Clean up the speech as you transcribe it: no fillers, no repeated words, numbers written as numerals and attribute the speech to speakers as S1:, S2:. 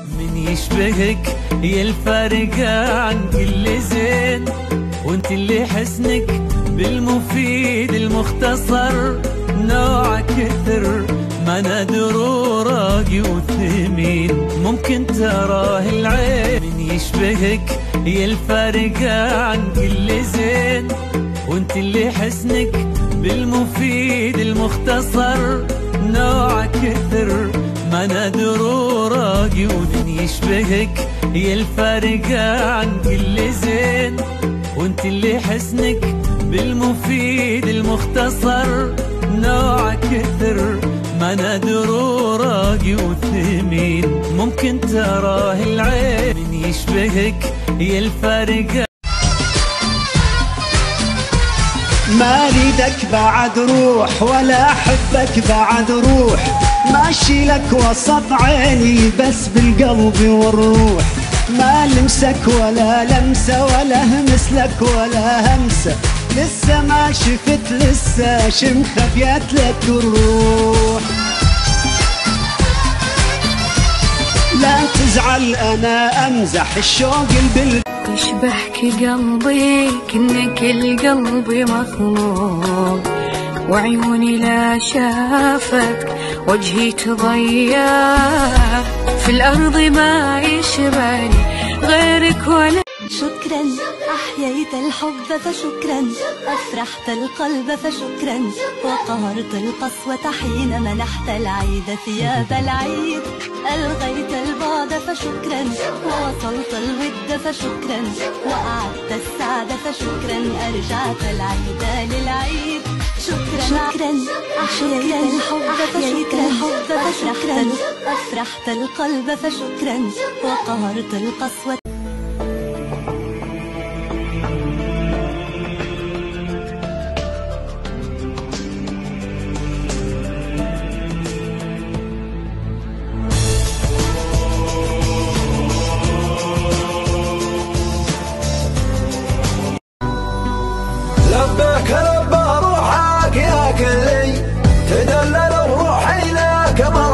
S1: من يشبهك يا الفارقة عن كل زين، وانت اللي حسنك بالمفيد المختصر، نوعك كثر ما نادر وراقي وثمين ممكن تراه العين. من يشبهك يا الفارقة عن كل زين، وانت اللي حسنك بالمفيد المختصر، نوعك كثر ما نادر وراقي ومن يشبهك يا الفارقة عن كل زين، وانت اللي حسنك بالمفيد المختصر، نوعك كثر ما نادر وراقي وثمين ممكن تراه العين. من يشبهك يا الفارقة
S2: ما اريدك بعد روح ولا احبك بعد روح، ماشي لك وسط عيني بس بالقلب والروح، ما لمسك ولا لمسه ولا همس لك ولا همسه، لسه ما شفت لسه شمخه بيت لك الروح. لا تزعل انا امزح الشوق البل
S3: يشبهك قلبي كأنك القلب مخلوق، وعيوني لا شافك وجهي تضيع، في الأرض ما يشبهني غيرك ولا.
S4: شكرا أحييت الحب فشكرا، أفرحت القلب فشكرا، وقهرت القسوة حين منحت العيد ثياب العيد، ألغيت البعد فشكرا، ووصلت الود فشكرا، وأعدت السعد فشكرا، أرجعت العيد للعيد. شكرا أحييت الحب فشكرا، أفرحت القلب فشكرا، وقهرت القسوة.
S5: لبيك لبى روحك يا كلي، تدلل وروحي لك ما